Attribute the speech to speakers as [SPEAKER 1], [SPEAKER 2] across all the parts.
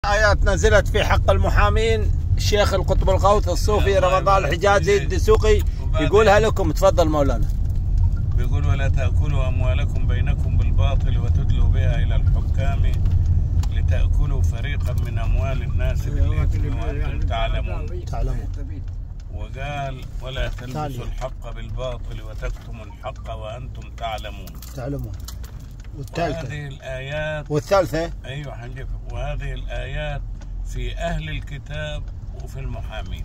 [SPEAKER 1] آيات نزلت في حق المحامين. الشيخ القطب الغوث الصوفي رمضان الحجازي الدسوقي يقولها لكم. تفضل مولانا.
[SPEAKER 2] بيقول: ولا تأكلوا أموالكم بينكم بالباطل وتدلوا بها إلى الحكام لتأكلوا فريقا من أموال الناس بالإثم وأنتم تعلمون. وقال: ولا تلبسوا الحق بالباطل وتكتموا الحق وأنتم تعلمون. وهذه الآيات
[SPEAKER 1] والثالثة
[SPEAKER 2] أيوة حنجيب. وهذه الآيات في أهل الكتاب وفي المحامين.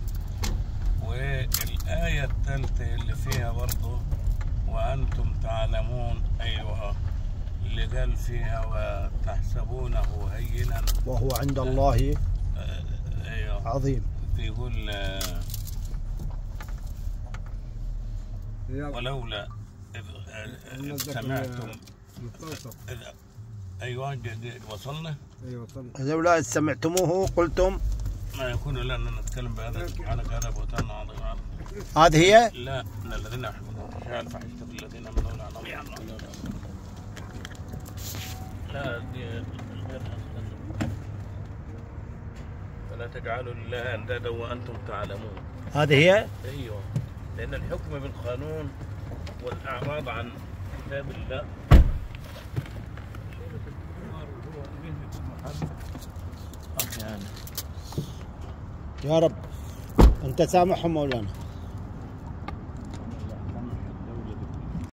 [SPEAKER 2] والآية الثالثة اللي فيها برضه وأنتم تعلمون، أيوة، اللي قال فيها وتحسبونه هينا
[SPEAKER 1] وهو عند الله
[SPEAKER 2] أيوة
[SPEAKER 1] عظيم.
[SPEAKER 2] بيقول ولولا إذ سمعتم أيوة وصلنا.
[SPEAKER 1] لولا إذ سمعتموه قلتم
[SPEAKER 2] ما يكون لنا أن نتكلم بهذا سبحانك هذا بهتان عظيم.
[SPEAKER 1] هذه هي؟
[SPEAKER 2] لا، إن الذين يحبون الفحشاء الفاحشة في الذين آمنوا لعنهم. لا دي فلا تجعلوا لله أندادا وأنتم تعلمون.
[SPEAKER 1] هذه هي؟
[SPEAKER 2] أيوه، لأن الحكم بالقانون والإعراض عن كتاب الله
[SPEAKER 1] يا رب أنت سامحهم مولانا.